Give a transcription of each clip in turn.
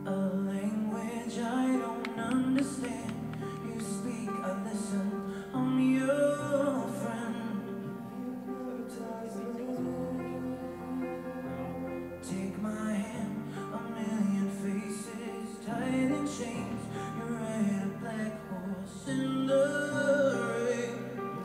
A language I don't understand. You speak, I listen. I'm your friend. Take my hand, a million faces tied in chains. You ride a black horse in the rain.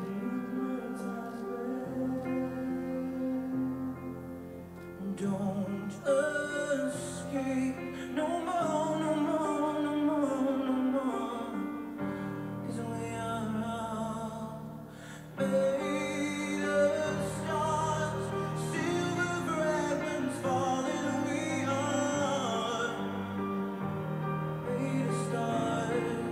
Don't escape no more, no more, no more, no more. 'Cause we are all made of stars, silver fragments falling. We are made of stars.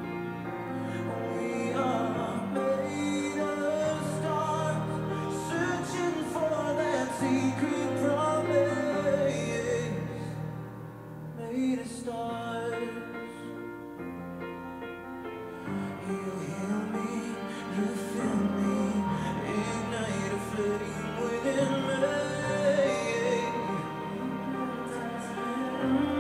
We are made of stars, searching for that secret promise. Made of stars. You heal me, you fill me, ignite a flame within me.